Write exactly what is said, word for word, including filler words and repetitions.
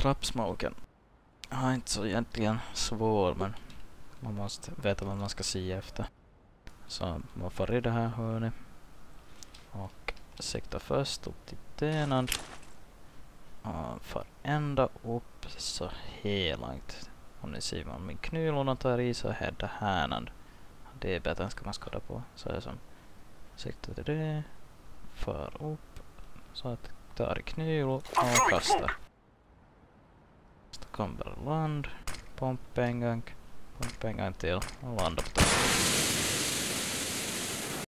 trappsmoken är inte så egentligen svår, men man måste veta vad man ska se efter. Så man får i det här hörnet och siktar först upp till benan och får ända upp så här långt. Om ni ser vad min knylorna tar i så är det här. Det är bättre än ska man skåda på. Så är det som siktar till det, för upp så att tar i knylor och kastar. Så kommer bara land, pompa en gång, pompa en gång till och landa på toppen.